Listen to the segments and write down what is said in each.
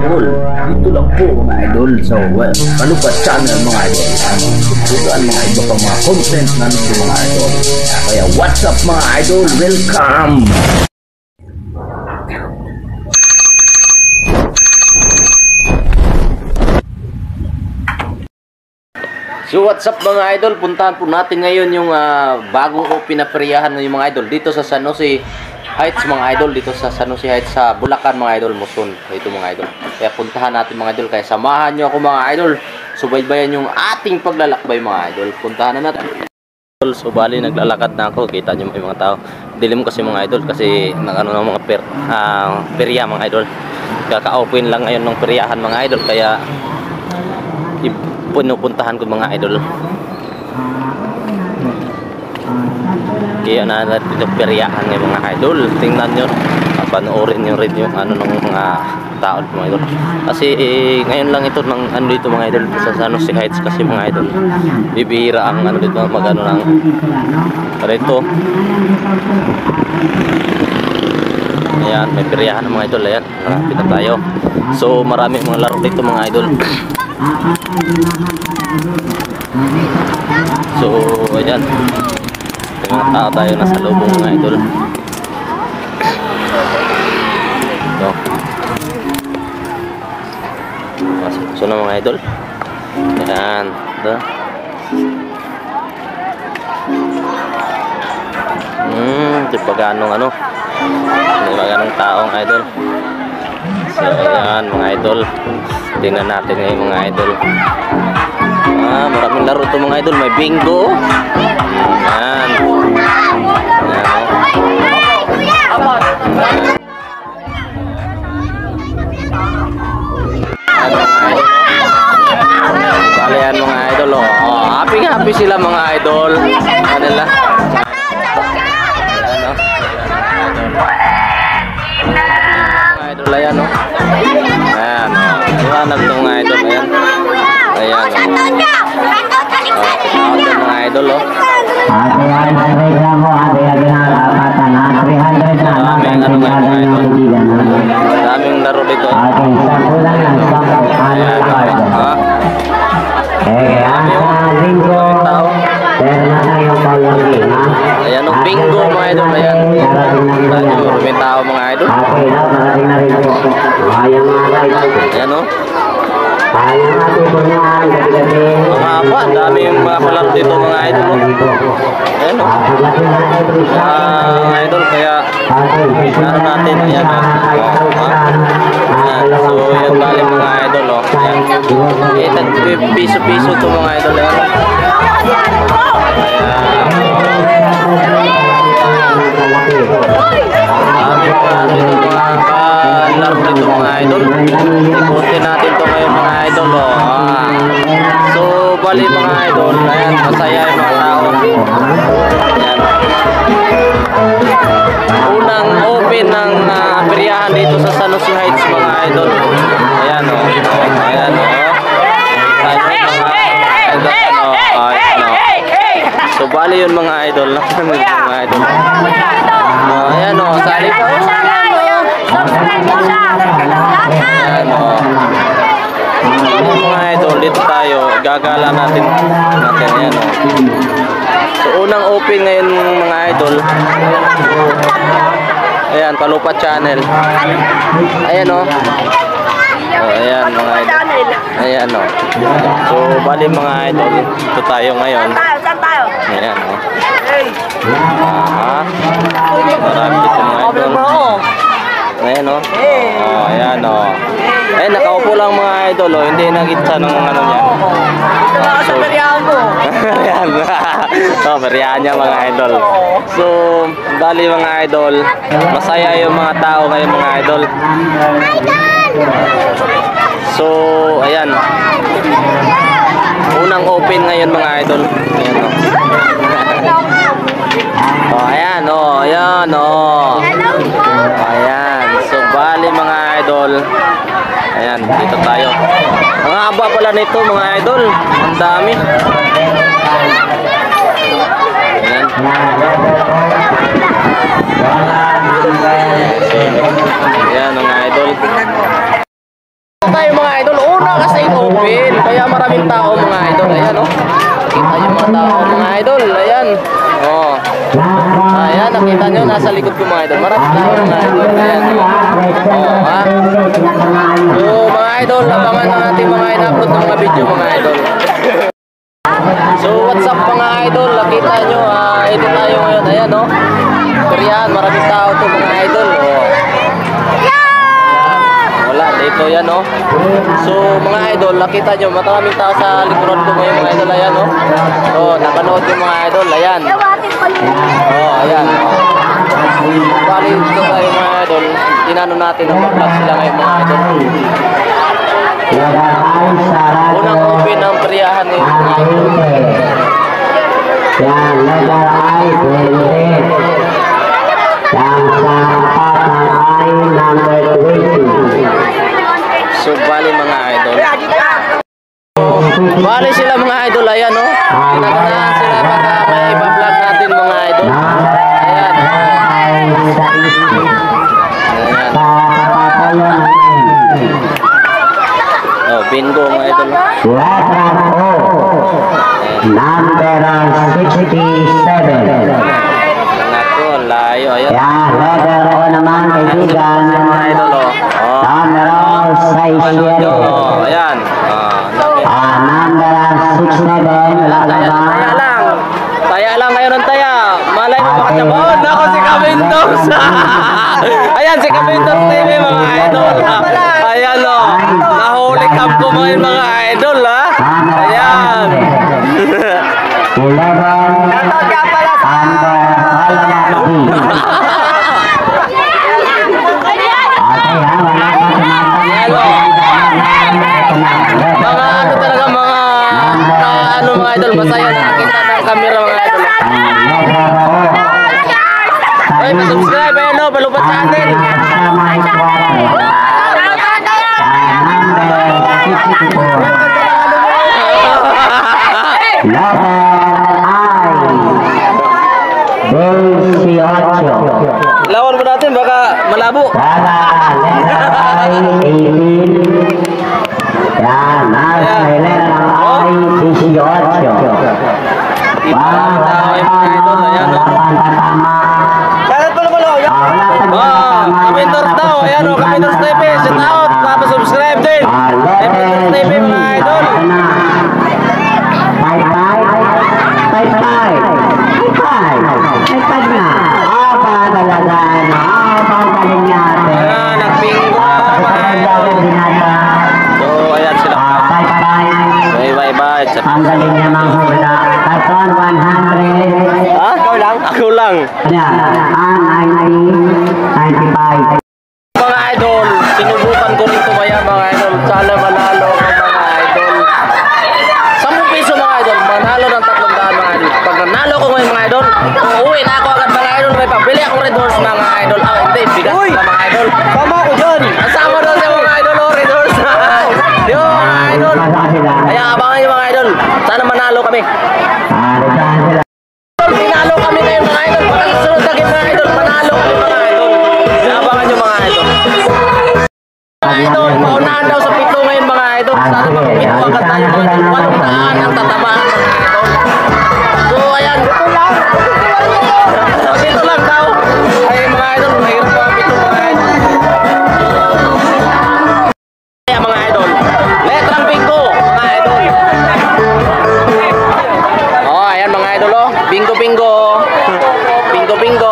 idol. Dito lang po mga idol sa Palupat Channel mga idol. Ang susugan mga iba pang mga content nandito mga idol. Kaya what's up mga idol? Welcome! So what's up mga idol? Puntahan po natin ngayon yung bagong open na feriyahan ng mga idol dito sa San Jose Heights mga idol, dito sa San Jose Heights sa Bulacan mga idol, Muson. Ito mga idol. Kaya puntahan natin mga idol, kaya samahan nyo ako mga idol. Subaybayan yung ating paglalakbay mga idol. Puntahan na natin. So bali naglalakad na ako, kita nyo may mga tao. Dilim kasi mga idol kasi nagano ng mga perya mga idol. Kaka-open lang ngayon ng peryahan mga idol, kaya pinupuntahan ko mga idol. Kaya na natin yung peryahan ng mga idol. Tingnan nyo, panoorin nyo rin yung ano ng mga tao mga idol. Kasi ngayon lang ito ng ano dito mga idol sa San Jose Heights kasi mga idol. Bibihira ang ano dito magano ng rito. Ayan, may peryahan ng mga idol. Ayan, marapit na tayo. So marami mga laro dito mga idol. So ayan, mga tao tayo nasa lubong mga idol. So, so na mga idol. Ayan, ito. Di pa ganong ano, di pa ganong taong idol. So ayan mga idol, tingnan natin ngayon mga idol. Maraming laro ito mga idol. May bingo. Ayan. Ayan mga idol. Happy sila mga idol. Kanila. Idol ayan o. Ayan o. Iwanag ito mga idol. Ayan. Ayan o. Ito mga idol o. Daming ano mga idol. Daming laro dito. Ayan o. Ayan o. Bingo mga idol. Ayan. May tao mga idol. Ayan o. Mga apa, dami yung mga palaro dito mga idol. Ayan o. Mga idol, kaya ano natin, ayan o. So yan bali mga idol o. Ayan, piso-piso ito mga idol. Ayan o. Laro dito mga idol. Ikutin natin ito ngayon mga idol o. So bali mga idol, ayan, masaya yung mga tao. Ayan. Unang open ng peryahan dito sa San Jose Heights mga idol. Ayan o. Ayan o. So bali yun mga idol. Mga idol. Ayan o. Sali pa o. Ayan o. Mga idol, dito tayo. Gagala natin. Ayan o. So unang open ngayon mga idol. Ayan, Palupat Channel. Ayan o. Ayan mga idol. Ayan o. So bali mga idol, dito tayo ngayon. Ayan o. Marami dito mga idol. Ayan o. Ayan o. Ayan, nakaupo lang mga idol o. Hindi nagitsa ng ano niya. So, ayan. Peryahan niya mga idol. So bali mga idol, masaya yung mga tao ngayon mga idol. So ayan, unang open ngayon mga idol. Ayan o. Ayan o. Ayan. So bali mga idol, ayan, dito tayo. Ang haba pala nito mga idol. Ang dami. Ayan. Ayan mga idol. tayo mga idol. Una kasi open. Kaya maraming tao mga idol. Ayan oh. Kita yung mga tao mga idol. Ayan. Oh. Ayan, nakita nyo. Nasa likod ko mga idol. Maraming tao mga idol. Ayan. Oh, ha? So mga idol, abangan ang ating mga in-upload ng mga video mga idol. So what's up mga idol? Nakita nyo. Ito tayo ngayon. Ayan oh. Korean. Maraming tao to mga idol. Oh. Wala, dito yan oh. So mga idol, nakita nyo, maraming tao sa likuran ko ngayon mga idol, ayan oh. Oh, napanood yung mga idol, ayan. Oh, ayan. Bali dito tayo mga idol, tinano natin ang mag-vlog sila ngayon mga idol. Unang open ang priyahan ng mga idol. Yan, letter I, 20. Yang sampatan I, number 20. So bali mga idol. Bali sila mga idol, ayan oh. Pinaganahan sila baka may iba-vlog natin mga idol. Ayan. Ayan. Oh, bingo mga idol. Letter O, number 67. Nako, layo. Ayan. Yan, letter O naman kaibigan. Mga idol oh. Oh. Number 67. Oh, ayan. Number 67. Wala na ba? Taya lang. Taya lang kayo ng taya. Malay mo baka siyang, oh, nako si Kamintos. Ayan, si Kamintos TV mga idol. Ayan o. Nahuli cam ko mga idol ha. Ayan. 11. Mga ano talaga ano mga idol, masaya nakakita ng camera mga idol. Ay, pa-subscribe, ayan o, palupat sa atin. Lawan mo natin, baka malabo. Yan, nasa letter I, 18. Kapintors daw, ayan o, Kapintors TV, sit out, subscribe din. Kapintors TV mga idol. 5 na. Talaga, galing natin. Ayan, nagpingo mga idol. So, ayan sila. 5. Bye. Ang galing niya manghula. Taton 100. Ha? Ikaw lang? Ako lang. Ayan, 95. Mga idol, sinubukan ko rin tumaya mga idol. Sana manalo ako mga idol. 10 piso mga idol, manalo ng 300 mga idol. Pag nanalo ko ngayon mga idol, uuwi na ako agad mga idol. May pabili akong Red Horse mga idol. Hindi, bigat na mga idol. Tama ko dyan. Asama doon siya mga idol, Red Horse. Di ba mga idol? Kaya abangan nyo mga idol. Sana manalo kami. Pinalo kami ngayon mga idol. Para sa sunod na game mga idol, manalo kami mga idol. Abangan nyo mga idol. Mga idol, paunahan daw sa 7 ngayon mga idol. Sana mag-pito agad tayo mga idol. 100 ang tatamaan mga idol. So ayan, dito lang daw. Ay mga idol, mahirap mga 7 mga idol. Kaya mga idol, letrang bingo mga idol. Oh, ayan mga idol oh. Bingo. Bingo.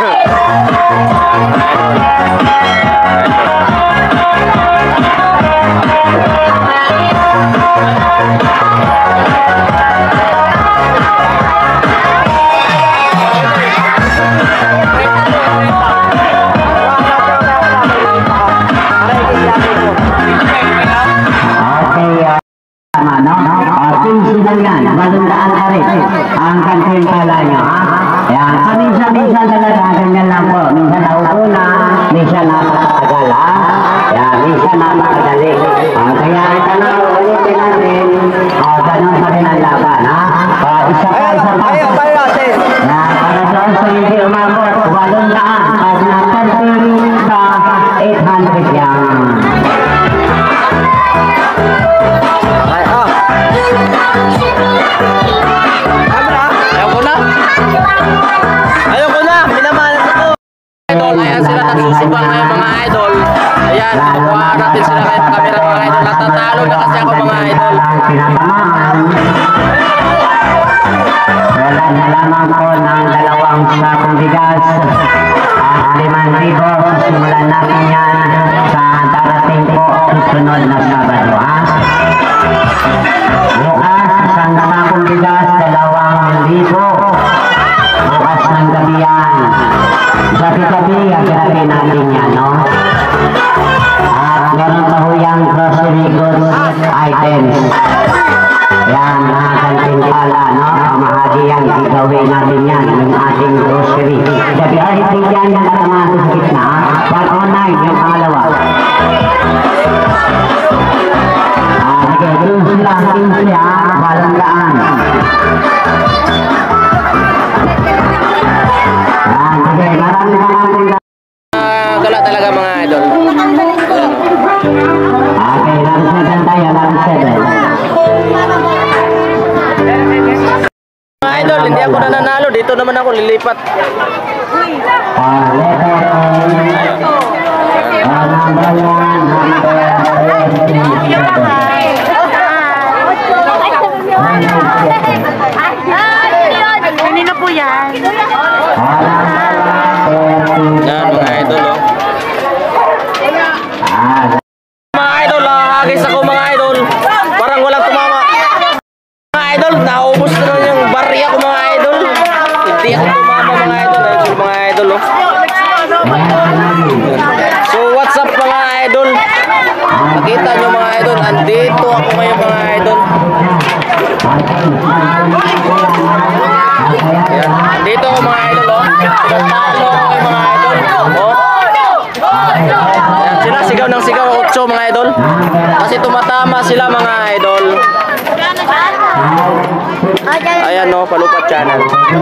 Magandaan ka rin ang kanting pala nyo. Yan, minsan talaga ganyan lang po. Minsan naupuna, minsan napakatagal ha. Yan, minsan napakagaling. Kaya ito na ulitin natin. Ganun pa rin ang laban ha. Isa pa. Yan, para doon sa hindi umabot, 800. Pag na 30 sa 800 yan. tatamaan. Wala na lamang po ng 2 sakong bigas at 5,000. Simulan natin yan sa darating po susunod na Sabado, ha? Bukas, 1 sakong bigas, 2,000. Bukas ng gabi yan. Gabi-gabi, agad natin yan, no? At meron pa ho yung grocery goods items. Yan, mga kantimpala, no? Pamahagi yan, gagawin natin yan, yung ating grocery. Gabi, ay, tigyan yan at mga sa gitna, ha? 109, yung pangalawa. Sige, dun sila, siya, walang daan. Yan, sige, maraming Gala talaga mga idol. okay, round 7 tayo, round 7. Mga idol, hindi ako nananalo. Dito naman ako lilipat. Letter A, number 1, Kanino po yan? Yan mga idol, oh. Mga idol, hagis ako mga idol. Parang walang tumama. Mga idol, naubos na lang yung barya ko mga idol. Hindi ako tumama mga idol. Ayun sila mga idol, oh. So what's up mga idol? Makita nyo mga idol, andito ako ngayon mga idol. Yan. Dito ako mga idol, oh. Talo ako kayo mga idol. Oh. Yan, sila sigaw ng sigaw 8 mga idol. Kasi tumatama sila mga idol. Ayan, no, Palupat Channel.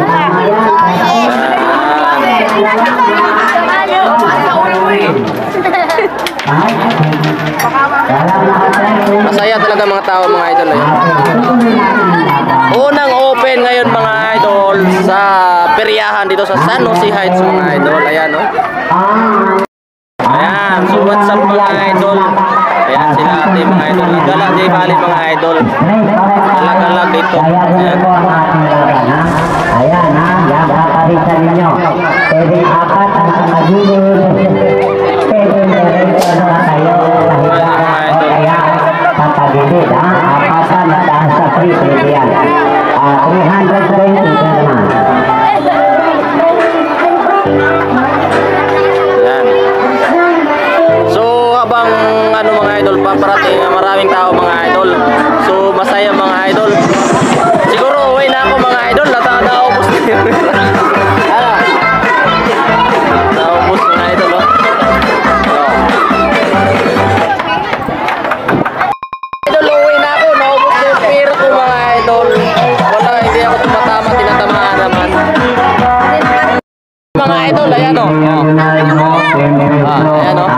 Masaya talaga mga tao mga idol. Ayan. Unang open ngayon mga idol sa peryahan dito sa San Jose Heights mga idol. Ayan, no. Ayan, so what's up mga idol? Ayan sila ating mga idol. Gala di bali mga idol. Alag-alag dito. Ayan. Ayan, ha? Yan, paparisan ninyo. Pwede 4 ang magiging. Pwede diretso na kayo. Kaya, papagilid, ha? 4 na dahil sa free, pwede yan. 320 ka naman. Ayan. So habang ano mga idol, paparating maraming tao mga idol. So masaya mga idol. Siguro uwi na ako mga idol. Naubos na yun. Naubos mga idol, oh. Idol, uwi na ako. Naubos na yung pera ko mga idol. Wala, hindi ako tumatama. Tinatamaan naman. Mga idol, ayan, oh. Ayan, oh.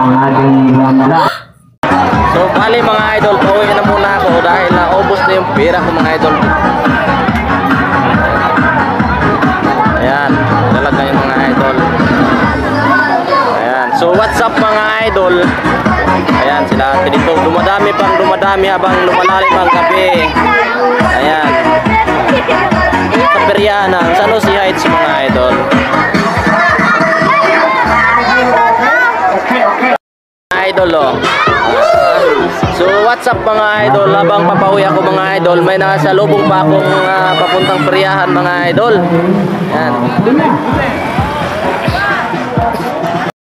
So bali mga idol, pauwi na muna ako dahil naubos na yung pera ko mga idol. Ayan, talaga yung mga idol. Ayan, so what's up mga idol? Ayan sila ate dito, dumadami habang lumalalim ang gabi. Ayan, sa peryahan ng San Jose Heights mga idol. Idol, oh. So what's up mga idol, habang papauwi ako mga idol, may nasa lubong pa akong papuntang peryahan mga idol. Yan.